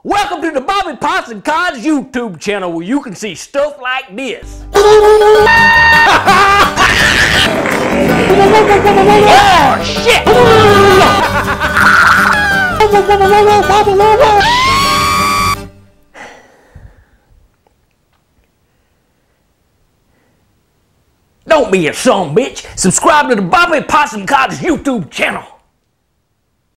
Welcome to the Possumcods YouTube channel where you can see stuff like this. Oh shit! Don't be a son bitch. Subscribe to the Possumcods YouTube channel.